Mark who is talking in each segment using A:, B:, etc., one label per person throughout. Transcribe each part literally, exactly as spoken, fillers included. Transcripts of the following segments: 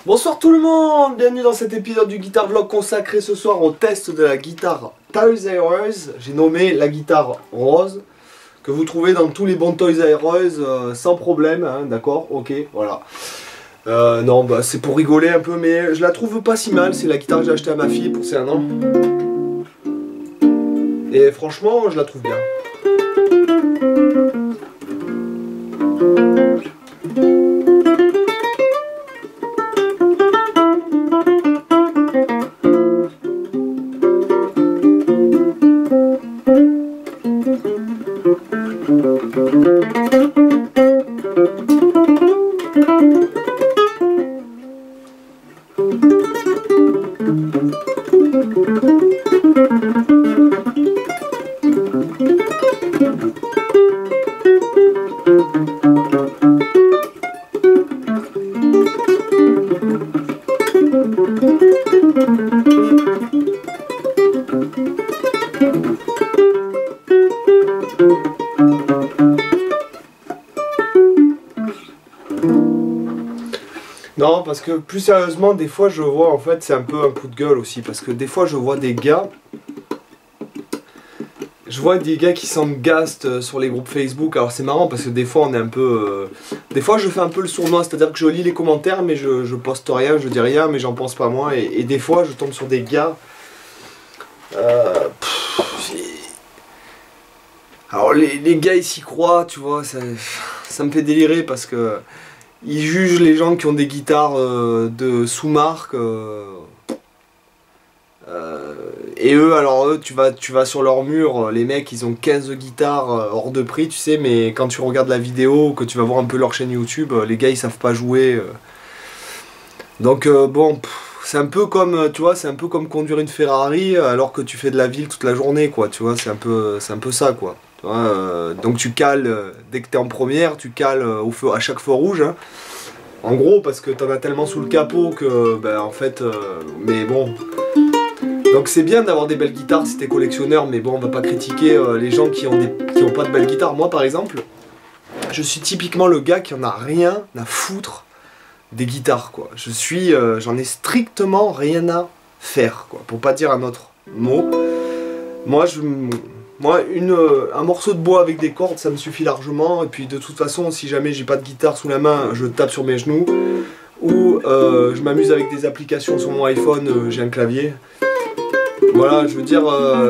A: Bonsoir tout le monde, bienvenue dans cet épisode du Guitar Vlog consacré ce soir au test de la guitare Toys R Us. J'ai nommé la guitare rose, que vous trouvez dans tous les bons Toys R Us euh, sans problème, hein, d'accord, ok, voilà. Euh, non, bah c'est pour rigoler un peu, mais je la trouve pas si mal, c'est la guitare que j'ai achetée à ma fille pour ses un an. Et franchement, je la trouve bien. Non, parce que plus sérieusement, des fois je vois, en fait, c'est un peu un coup de gueule aussi, parce que des fois je vois des gars, je vois des gars qui s'engagent sur les groupes Facebook. Alors c'est marrant parce que des fois on est un peu, euh, des fois je fais un peu le sournois, c'est-à-dire que je lis les commentaires mais je, je poste rien, je dis rien, mais j'en pense pas moi, et, et des fois je tombe sur des gars, euh, pff, alors les, les gars ils s'y croient, tu vois, ça, ça me fait délirer parce que ils jugent les gens qui ont des guitares euh, de sous-marque, euh, euh, et eux, alors eux, tu vas, tu vas sur leur mur, les mecs ils ont quinze guitares euh, hors de prix, tu sais, mais quand tu regardes la vidéo, que tu vas voir un peu leur chaîne YouTube, euh, les gars ils savent pas jouer. Euh. Donc euh, bon, c'est un peu comme, tu vois, c'est un peu comme conduire une Ferrari alors que tu fais de la ville toute la journée, quoi, tu vois, c'est un peu, c'est un peu ça, quoi. Tu vois, euh, donc tu cales, euh, dès que tu es en première, tu cales euh, au feu, à chaque feu rouge, hein. En gros, parce que t'en as tellement sous le capot que, ben en fait, euh, mais bon. Donc c'est bien d'avoir des belles guitares si t'es collectionneur, mais bon, on va pas critiquer euh, les gens qui ont, des, qui ont pas de belles guitares. Moi, par exemple, je suis typiquement le gars qui en a rien à foutre des guitares, quoi. Je suis, euh, j'en ai strictement rien à faire, quoi, pour pas dire un autre mot. Moi, je... Moi, une, euh, un morceau de bois avec des cordes, ça me suffit largement. Et puis de toute façon, si jamais j'ai pas de guitare sous la main, je tape sur mes genoux. Ou euh, je m'amuse avec des applications sur mon iPhone, euh, j'ai un clavier. Voilà, je veux dire...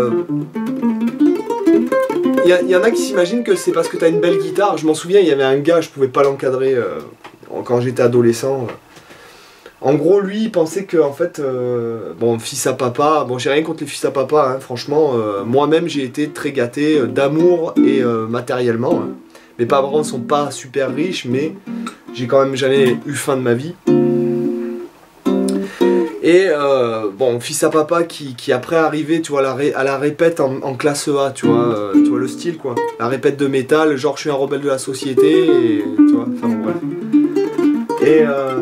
A: Il euh... y, y en a qui s'imaginent que c'est parce que t'as une belle guitare. Je m'en souviens, il y avait un gars, je pouvais pas l'encadrer euh, quand j'étais adolescent. En gros, lui, il pensait que, en fait, euh, bon, fils à papa, bon, j'ai rien contre les fils à papa, hein, franchement, euh, moi-même, j'ai été très gâté euh, d'amour et euh, matériellement. Hein. Mes parents ne sont pas super riches, mais j'ai quand même jamais eu faim de ma vie. Et, euh, bon, fils à papa qui, qui après arrivait, tu vois, à la, ré, à la répète en, en classe A, tu vois, euh, tu vois le style, quoi. La répète de métal, genre, je suis un rebelle de la société, et, tu vois, enfin, bon, bref. Et... Euh,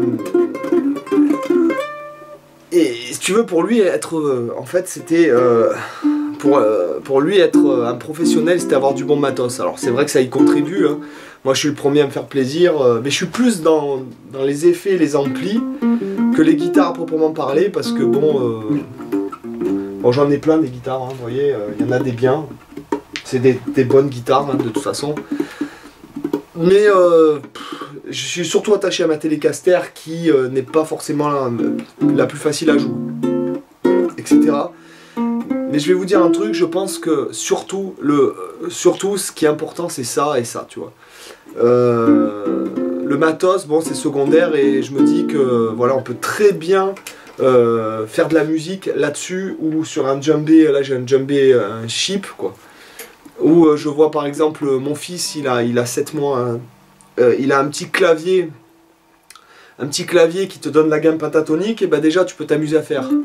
A: Et si tu veux, pour lui être, euh, en fait, c'était, euh, pour, euh, pour lui être euh, un professionnel, c'était avoir du bon matos. Alors c'est vrai que ça y contribue, hein. Moi je suis le premier à me faire plaisir, euh, mais je suis plus dans, dans les effets, les amplis, que les guitares à proprement parler, parce que bon, euh, bon j'en ai plein des guitares, hein, vous voyez, il euh, y en a des biens, c'est des, des bonnes guitares, hein, de toute façon. Mais euh, je suis surtout attaché à ma Telecaster qui euh, n'est pas forcément la, la plus facile à jouer, et cetera. Mais je vais vous dire un truc, je pense que surtout, le, surtout ce qui est important c'est ça et ça, tu vois. Euh, le matos, bon c'est secondaire et je me dis que voilà, on peut très bien euh, faire de la musique là-dessus ou sur un djembé, là j'ai un djembé, un chip quoi. Où euh, je vois par exemple mon fils, il a, il a sept mois, hein, euh, il a un petit clavier, un petit clavier qui te donne la gamme pentatonique, et bah déjà tu peux t'amuser à faire.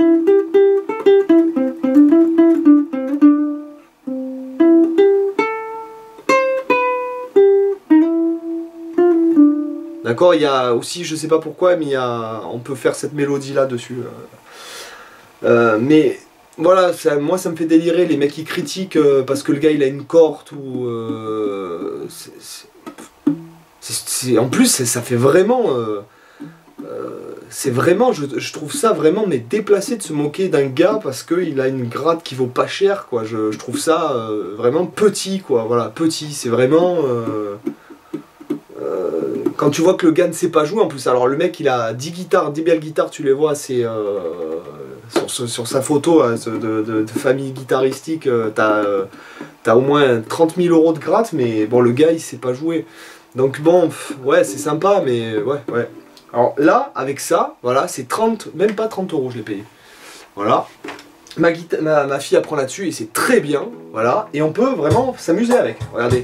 A: D'accord, il y a aussi, je sais pas pourquoi, mais il y a, on peut faire cette mélodie là dessus. Euh, mais voilà, ça, moi ça me fait délirer les mecs qui critiquent euh, parce que le gars il a une corde ou... Euh, c'est, c'est, c'est, en plus ça fait vraiment... Euh, euh, c'est vraiment, je, je trouve ça vraiment mais déplacé de se moquer d'un gars parce qu'il a une gratte qui vaut pas cher, quoi. Je, je trouve ça euh, vraiment petit, quoi. Voilà, petit, c'est vraiment... Euh, euh, quand tu vois que le gars ne sait pas jouer, en plus, alors le mec il a dix guitares, dix belles guitares, tu les vois, c'est... Euh, sur, sur sa photo hein, de, de, de famille guitaristique, euh, t'as euh, t'as au moins trente mille euros de gratte, mais bon, le gars il sait pas jouer. Donc bon, pff, ouais, c'est sympa, mais ouais, ouais. Alors là, avec ça, voilà, c'est trente, même pas trente euros, je l'ai payé. Voilà. Ma, ma, ma fille apprend là-dessus et c'est très bien, voilà. Et on peut vraiment s'amuser avec. Regardez.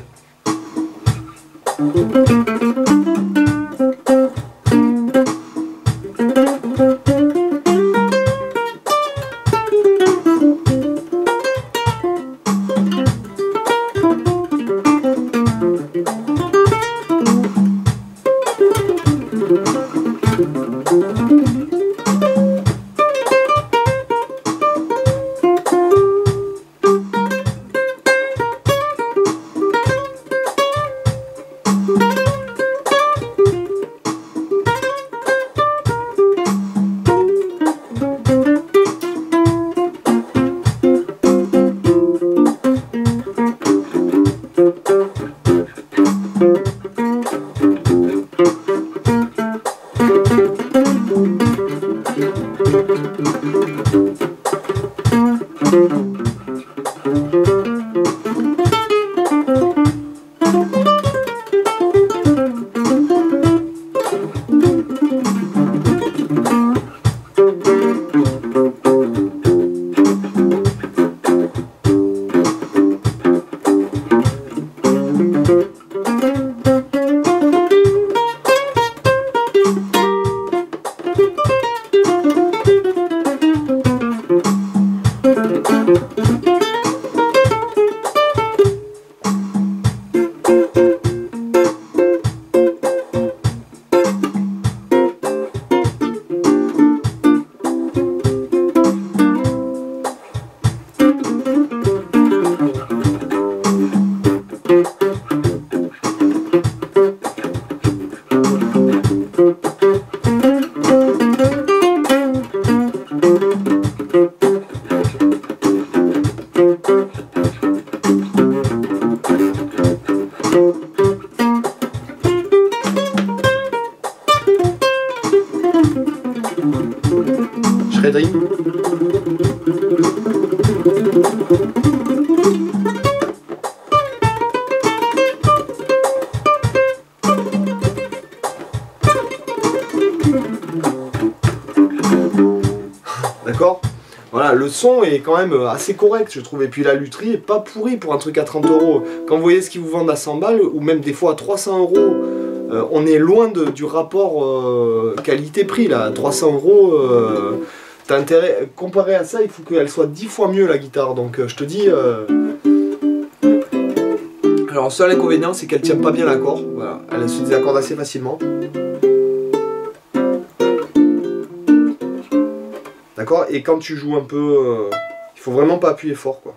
A: Shredding. D'accord? Voilà, le son est quand même assez correct, je trouve. Et puis la lutherie est pas pourrie pour un truc à trente euros. Quand vous voyez ce qu'ils vous vendent à cent balles, ou même des fois à trois cents euros, euh, on est loin de, du rapport euh, qualité-prix là. trois cents euros, euh, t'as intérêt. Comparé à ça, il faut qu'elle soit dix fois mieux la guitare. Donc euh, je te dis. Euh... Alors, le seul inconvénient, c'est qu'elle tient pas bien l'accord. Voilà, elle se désaccorde assez facilement. D'accord? Et quand tu joues un peu, euh, il faut vraiment pas appuyer fort, quoi.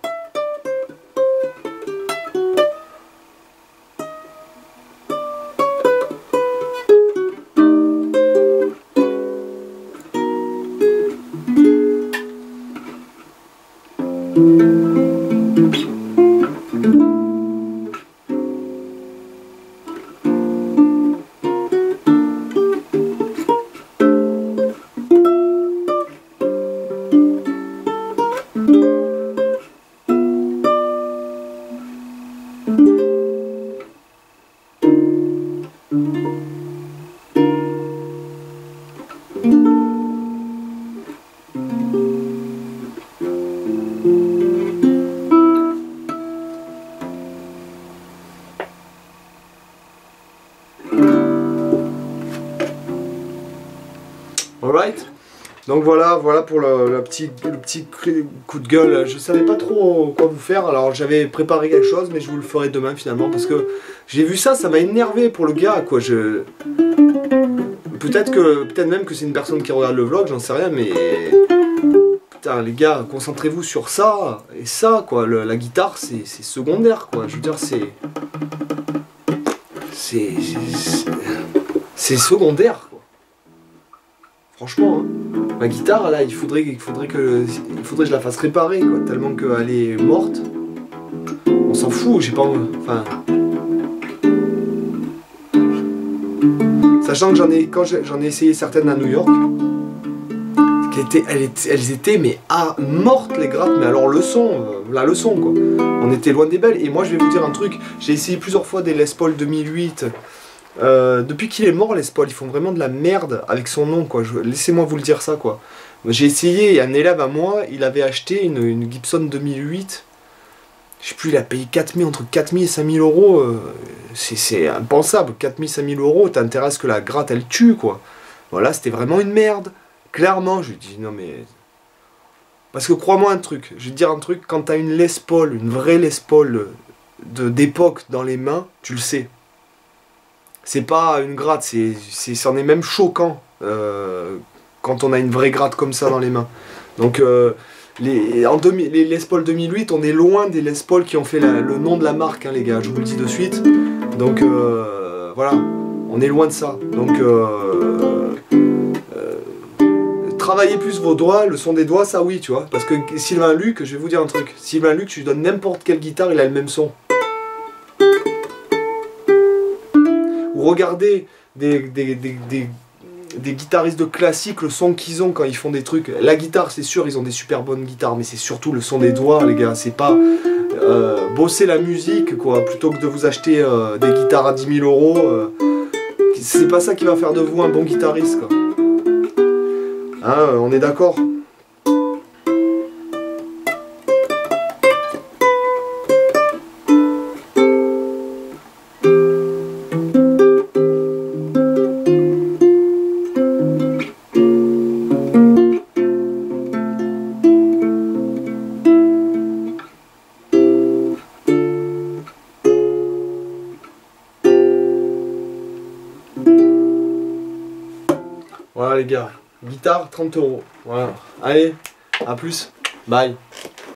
A: Alright. Donc voilà, voilà pour le, le, petit, le petit coup de gueule. Je savais pas trop quoi vous faire, alors j'avais préparé quelque chose, mais je vous le ferai demain finalement, parce que j'ai vu ça, ça m'a énervé pour le gars, quoi. Je... Peut-être que, peut-être même que c'est une personne qui regarde le vlog, j'en sais rien, mais... Putain, les gars, concentrez-vous sur ça, et ça, quoi. Le, la guitare, c'est secondaire, quoi. Je veux dire, c'est... C'est... C'est secondaire, quoi. franchement. Hein. Ma guitare, là, il faudrait, il faudrait que, il faudrait que je la fasse réparer, quoi, tellement qu'elle est morte. On s'en fout, j'ai pas, enfin. Sachant que j'en ai, quand j'en ai essayé certaines à New York, qu'elles étaient, elles étaient, elles étaient mais à mortes les grattes, mais alors le son, euh, la leçon quoi. On était loin des belles. Et moi je vais vous dire un truc, j'ai essayé plusieurs fois des Les Paul deux mille huit. Euh, depuis qu'il est mort, Les Paul, ils font vraiment de la merde avec son nom quoi. Laissez-moi vous le dire ça quoi. J'ai essayé, et un élève à moi, il avait acheté une, une Gibson deux mille huit. Je sais plus, il a payé quatre mille, entre quatre mille et cinq mille euros. Euh, c'est impensable. quatre mille, cinq mille euros, t'as intérêt à ce que la gratte elle tue quoi. Voilà, c'était vraiment une merde. Clairement, je lui dis non mais. Parce que crois-moi un truc, je vais te dire un truc, quand t'as une Les Paul, une vraie Les Paul d'époque dans les mains, tu le sais. C'est pas une gratte, c'est, c'en est même choquant euh, quand on a une vraie gratte comme ça dans les mains. Donc. Euh, Les, en deux mille, les Les Paul deux mille huit, on est loin des Les Paul qui ont fait la, le nom de la marque, hein, les gars, je vous le dis de suite. Donc euh, voilà, on est loin de ça. Donc euh, euh, travaillez plus vos doigts, le son des doigts, ça oui, tu vois. Parce que Sylvain Luc, je vais vous dire un truc, Sylvain Luc, tu lui donnes n'importe quelle guitare, il a le même son. Ou regardez des, des, des, des des guitaristes de classique, le son qu'ils ont quand ils font des trucs. La guitare, c'est sûr, ils ont des super bonnes guitares, mais c'est surtout le son des doigts, les gars. C'est pas euh, bosser la musique, quoi, plutôt que de vous acheter euh, des guitares à dix mille euros. Euh, c'est pas ça qui va faire de vous un bon guitariste, quoi. Hein, on est d'accord ? Voilà les gars, guitare trente euros. Voilà. Allez, à plus. Bye.